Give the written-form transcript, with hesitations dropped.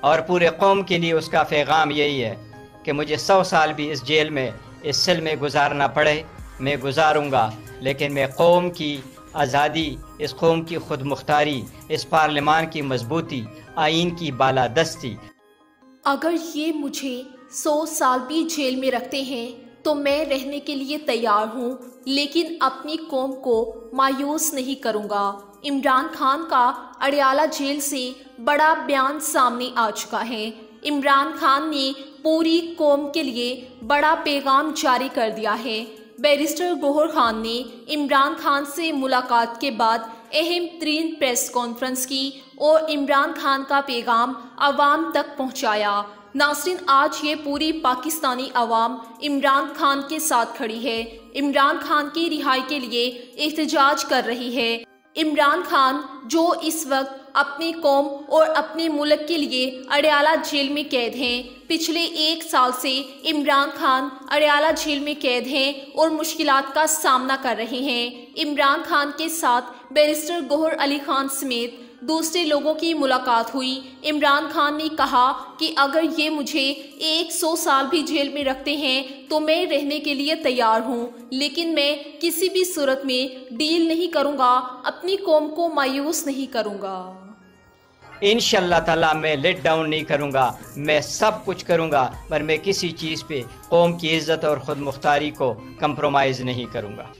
اور پورے قوم کے لیے اس کا پیغام یہی ہے کہ مجھے 100 سال بھی اس جیل میں، اس سیل میں گزارنا پڑے، میں گزاروں گا، لیکن میں قوم کی آزادی، اس قوم کی خود مختاری، اس پارلیمان کی مضبوطی، آئین کی بالادستی۔ اگر یہ مجھے 100 سال بھی جیل میں رکھتے ہیں تو میں رہنے کے لیے تیار ہوں، لیکن اپنی قوم کو مایوس نہیں کروں گا۔ عمران خان کا اڈیالہ جیل سے بڑا بیان سامنے آ چکا ہے۔ عمران خان نے پوری قوم کے لیے بڑا پیغام جاری کر دیا ہے۔ بیرسٹر گوہر خان نے عمران خان سے ملاقات کے بعد اہم ترین پریس کانفرنس کی اور عمران خان کا پیغام عوام تک پہنچایا۔ ناظرین، آج یہ پوری پاکستانی عوام عمران خان کے ساتھ کھڑی ہے، عمران خان کی رہائی کے لیے احتجاج کر رہی ہے۔ عمران خان جو اس وقت اپنی قوم اور اپنے ملک کے لیے اڈیالہ جیل میں قید ہیں، پچھلے 1 سال سے عمران خان اڈیالہ جیل میں قید ہیں اور مشکلات کا سامنا کر رہے ہیں۔ عمران خان کے ساتھ بیرسٹر گوہر علی خان سمیت دوسرے لوگوں کی ملاقات ہوئی۔ عمران خان نے کہا کہ اگر یہ مجھے 100 سال بھی جیل میں رکھتے ہیں تو میں رہنے کے لیے تیار ہوں، لیکن میں کسی بھی صورت میں ڈیل نہیں کروں گا، اپنی قوم کو مایوس نہیں کروں گا۔ انشاءاللہ تعالیٰ میں لیٹ ڈاؤن نہیں کروں گا، میں سب کچھ کروں گا، پر میں کسی چیز پہ قوم کی عزت اور خود مختاری کو کمپرومائز نہیں کروں گا۔